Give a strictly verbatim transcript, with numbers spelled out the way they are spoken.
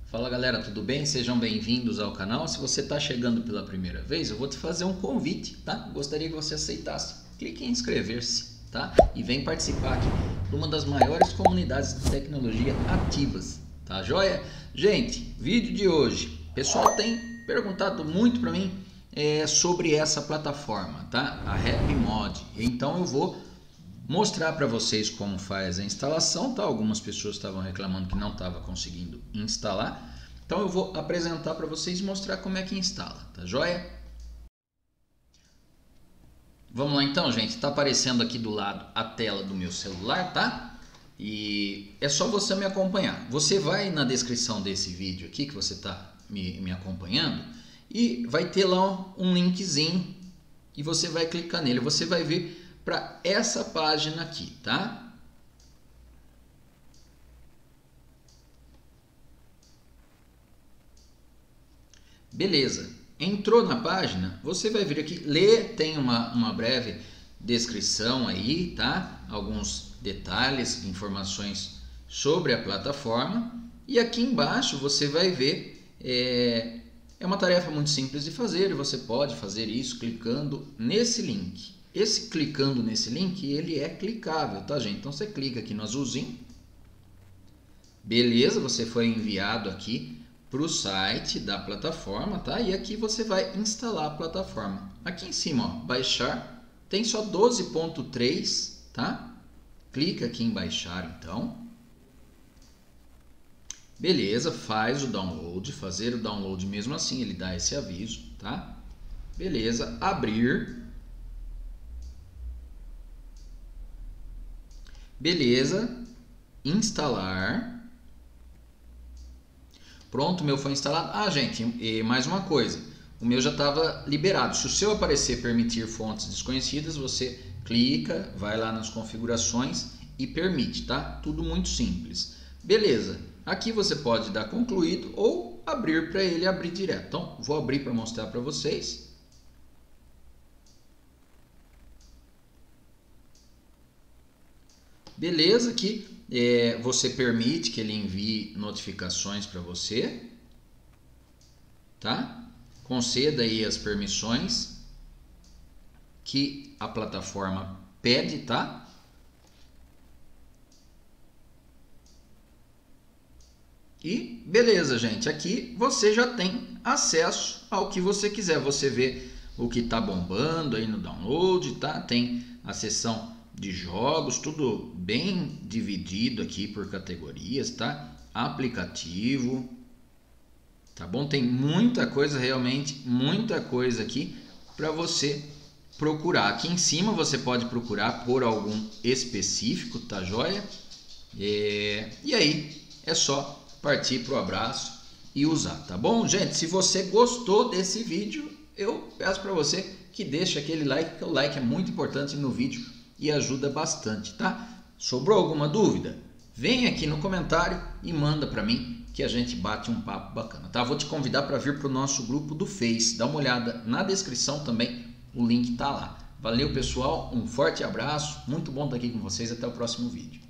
Fala galera, tudo bem? Sejam bem-vindos ao canal. Se você está chegando pela primeira vez, eu vou te fazer um convite, tá? Gostaria que você aceitasse. Clique em inscrever-se, tá? E vem participar aqui de uma das maiores comunidades de tecnologia ativas, tá joia? Gente, vídeo de hoje. O pessoal tem perguntado muito para mim é, sobre essa plataforma, tá? A RapidMod. Então eu vou mostrar para vocês como faz a instalação, tá? Algumas pessoas estavam reclamando que não estava conseguindo instalar. Então eu vou apresentar para vocês e mostrar como é que instala, tá joia? Vamos lá então, gente. Está aparecendo aqui do lado a tela do meu celular, tá? E é só você me acompanhar. Você vai na descrição desse vídeo aqui que você está me, me acompanhando e vai ter lá um linkzinho e você vai clicar nele. Você vai ver para essa página aqui, tá? Beleza. Entrou na página, você vai vir aqui, ler, tem uma, uma breve descrição aí, tá? Alguns detalhes, informações sobre a plataforma. E aqui embaixo você vai ver, é, é uma tarefa muito simples de fazer, e você pode fazer isso clicando nesse link. Esse clicando nesse link, ele é clicável, tá, gente? Então você clica aqui no azulzinho. Beleza, você foi enviado aqui para o site da plataforma, tá? E aqui você vai instalar a plataforma. Aqui em cima, ó, baixar, tem só doze ponto três, tá? Clica aqui em baixar, então. Beleza, faz o download, fazer o download mesmo assim, ele dá esse aviso, tá? Beleza, abrir. Beleza, instalar. Pronto, o meu foi instalado. Ah, gente, e mais uma coisa. O meu já estava liberado. Se o seu aparecer permitir fontes desconhecidas, você clica, vai lá nas configurações e permite, tá? Tudo muito simples. Beleza, aqui você pode dar concluído ou abrir para ele abrir direto. Então, vou abrir para mostrar para vocês. Beleza, aqui é, você permite que ele envie notificações para você, tá? Conceda aí as permissões que a plataforma pede, tá? E beleza, gente, aqui você já tem acesso ao que você quiser. Você vê o que está bombando aí no download, tá? Tem a seção de jogos, tudo bem dividido aqui por categorias, tá? Aplicativo, tá bom? Tem muita coisa, realmente muita coisa aqui para você procurar. Aqui em cima você pode procurar por algum específico, tá joia? É... E aí é só partir pro abraço e usar, tá bom? Gente, se você gostou desse vídeo, eu peço para você que deixe aquele like, porque o like é muito importante no vídeo e ajuda bastante, tá? Sobrou alguma dúvida? Vem aqui no comentário e manda para mim que a gente bate um papo bacana, tá? Vou te convidar para vir para o nosso grupo do Face. Dá uma olhada na descrição também, o link tá lá. Valeu, pessoal, um forte abraço, muito bom estar aqui com vocês, até o próximo vídeo.